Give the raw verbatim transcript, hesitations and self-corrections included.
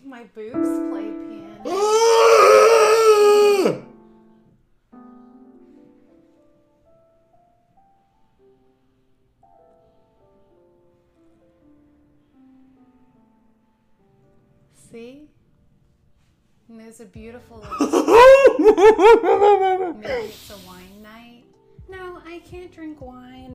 my boobs play piano. See? And there's a beautiful maybe it's a wine night. No, I can't drink wine.